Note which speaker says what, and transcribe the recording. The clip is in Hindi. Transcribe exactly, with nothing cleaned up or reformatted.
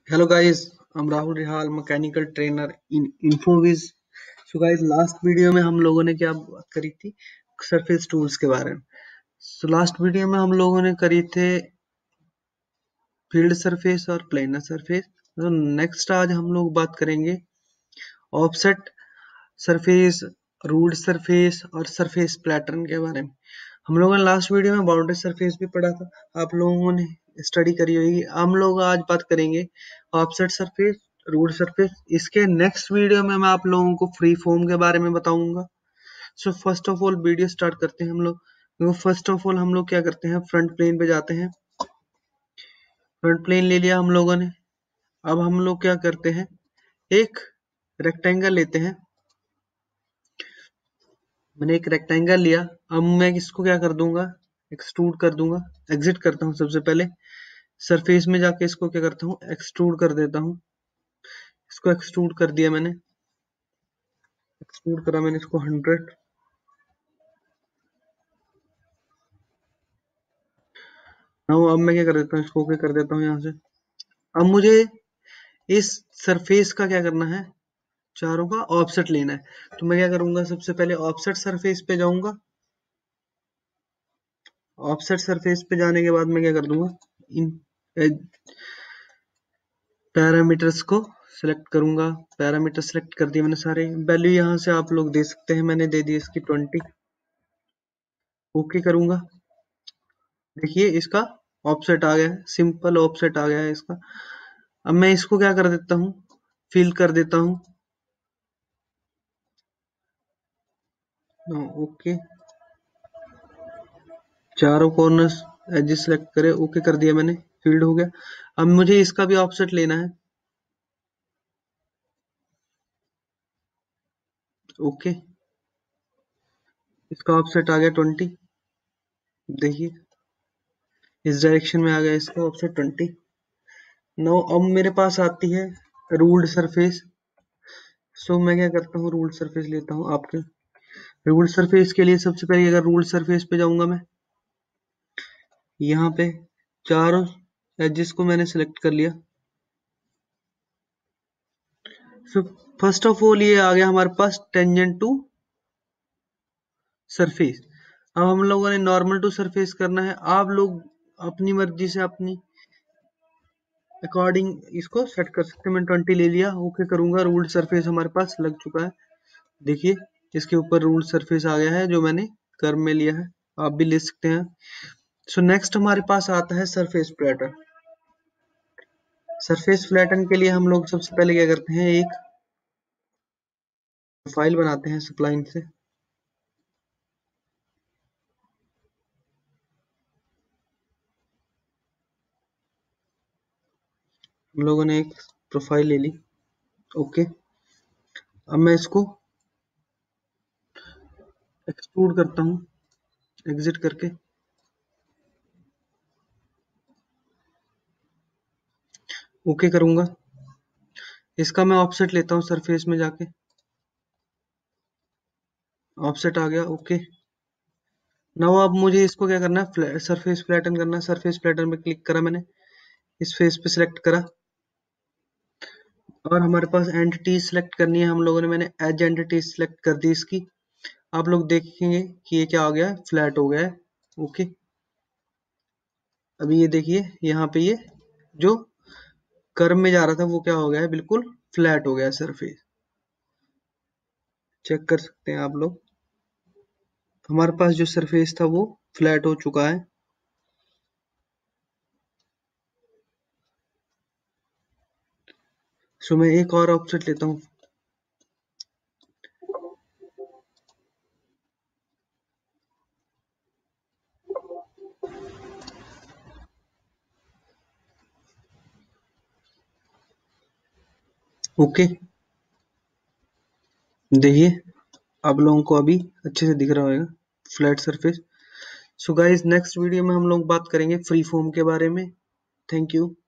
Speaker 1: Hello guys, I'm Rahul Rihal, mechanical trainer in Infoviz. So guys, last video में हम लोगों ने क्या बात करी थी? सरफेस टूल्स के बारे में। सो लास्ट वीडियो में हम लोगों ने करी थे फील्ड सरफेस और प्लेनर सरफेस। तो नेक्स्ट आज हम लोग बात करेंगे ऑफसेट सरफेस, रूल्ड सरफेस और सरफेस पैटर्न के बारे में। हम लोगों ने लास्ट वीडियो में बाउंड्री सरफेस भी पढ़ा था, आप लोगों ने स्टडी करी होगी। हम लोग आज बात करेंगे ऑफसेट सरफेस, रूल्ड सरफेस। इसके नेक्स्ट वीडियो में मैं आप लोगों को फ्री फॉर्म के बारे में बताऊंगा। So first of all video start करते हैं हम लोग। फर्स्ट ऑफ ऑल हम लोग क्या करते हैं, फ्रंट प्लेन पे जाते हैं। फ्रंट प्लेन ले लिया हम लोगों ने। अब हम लोग क्या करते हैं, एक रेक्टेंगल लेते हैं। मैंने एक रेक्टेंगल लिया। अब मैं इसको क्या कर दूंगा, एक्सट्रूड कर दूंगा। एग्जिट करता हूँ सबसे पहले, सरफेस में जाके इसको क्या करता हूँ, एक्सट्रूड कर देता हूँ। इसको एक्सट्रूड कर दिया मैंने, एक्सट्रूड करा मैंने इसको हंड्रेड। अब मैं क्या कर देता हूँ, इसको ओके कर देता हूँ यहाँ से। अब मुझे इस सरफेस का क्या करना है, चारों का ऑफसेट लेना है। तो मैं क्या करूंगा, सबसे पहले ऑफसेट सरफेस पे जाऊंगा। ऑफसेट सरफेस पे जाने के बाद मैं क्या कर दूंगा, इन पैरामीटर्स को सिलेक्ट करूंगा। पैरामीटर सिलेक्ट कर दिए मैंने सारे। वैल्यू यहाँ से आप लोग दे सकते हैं, मैंने दे दी इसकी ट्वेंटी। ओके करूंगा। देखिए इसका ऑफसेट आ गया है, सिंपल ऑफसेट आ गया है इसका। अब मैं इसको क्या कर देता हूँ, फिल कर देता हूँ। ओके, चारों कॉर्नर्स एजेस सेलेक्ट करे, ओके कर दिया मैंने, फील्ड हो गया। अब मुझे इसका भी ऑफसेट लेना है। ओके, इसका ऑफसेट आ गया ट्वेंटी। देखिए इस डायरेक्शन में आ गया इसका ऑफसेट ट्वेंटी। नो अब मेरे पास आती है रूल्ड सरफेस। सो मैं क्या करता हूँ, रूल्ड सरफेस लेता हूँ आपके। रूल्ड सरफेस के लिए सबसे पहले अगर रूल्ड सरफेस पे जाऊंगा मैं, यहाँ पे चारों एजेस को मैंने सिलेक्ट कर लिया। सो फर्स्ट ऑफ ऑल ये आ गया हमारे पास टेंजेंट टू सरफेस। अब हम लोगों ने नॉर्मल टू सरफेस करना है। आप लोग अपनी मर्जी से अपनी अकॉर्डिंग इसको सेट कर सकते हैं। मैंने ट्वेंटी ले लिया, ओके करूंगा। रूल्ड सरफेस हमारे पास लग चुका है। देखिए इसके ऊपर रूल्ड सरफेस आ गया है जो मैंने कर्व में लिया है, आप भी ले सकते हैं। सो नेक्स्ट हमारे पास आता है सरफेस फ्लैटन। सरफेस फ्लैटन के लिए हम लोग सबसे पहले क्या करते हैं, एक फाइल बनाते हैं स्प्लाइन से। हम लोगों ने एक प्रोफाइल ले ली। ओके, अब मैं इसको एक्सट्रूड करता हूँ, एग्जिट करके। ओके करूंगा। इसका मैं ऑफसेट लेता हूँ सरफेस में जाके, ऑफसेट आ गया। ओके, नाउ अब मुझे इसको क्या करना है, सरफेस फ्लैटन करना है। सरफेस फ्लैटन पे क्लिक करा मैंने, इस फेस पे सिलेक्ट करा और हमारे पास एंटिटी सिलेक्ट करनी है हम लोगों ने। मैंने एज एंटिटी सिलेक्ट कर दी इसकी। आप लोग देखेंगे कि ये क्या हो गया है, फ्लैट हो गया है। ओके, अभी ये देखिए यहाँ पे ये जो कर्व में जा रहा था वो क्या हो गया है, बिल्कुल फ्लैट हो गया है सरफेस। चेक कर सकते हैं आप लोग, हमारे पास जो सरफेस था वो फ्लैट हो चुका है। सो मैं एक और ऑफसेट लेता हूँ। ओके, देखिए आप लोगों को अभी अच्छे से दिख रहा होगा flat surface. So guys, next video में हम लोग बात करेंगे फ्री फॉर्म के बारे में। Thank you.